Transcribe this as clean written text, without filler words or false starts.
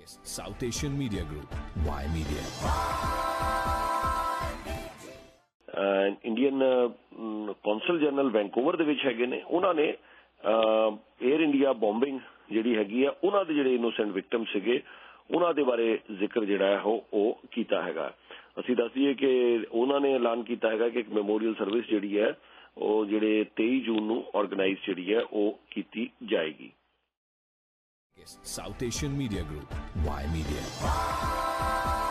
South Asian Media Group, Y Media. Indian consul general Vancouver ਦੇ ਵਿੱਚ ਹੈਗੇ ਨੇ, ਉਹਨਾਂ ਨੇ 에ਅਰ ਇੰਡੀਆ ਬੋਂਬਿੰਗ ਜਿਹੜੀ ਹੈਗੀ ਆ, ਉਹਨਾਂ ਦੇ ਜਿਹੜੇ ਇਨੋਸੈਂਟ ਵਿਕਟਮ ਸੀਗੇ ਉਹਨਾਂ ਦੇ ਬਾਰੇ ਜ਼ਿਕਰ ਜਿਹੜਾ ਹੈ ਉਹ ਕੀਤਾ ਹੈਗਾ। ਅਸੀਂ ਦੱਸ ਦਈਏ ਕਿ ਉਹਨਾਂ ਨੇ ਐਲਾਨ ਕੀਤਾ ਹੈਗਾ ਕਿ ਇੱਕ ਮੈਮੋਰੀਅਲ ਸਰਵਿਸ ਜਿਹੜੀ ਹੈ ਉਹ ਜਿਹੜੇ 23 ਜੂਨ ਨੂੰ ਆਰਗੇਨਾਈਜ਼ ਜਿਹੜੀ ਹੈ ਉਹ ਕੀਤੀ ਜਾਏਗੀ। South Asian Media Group, Y Media.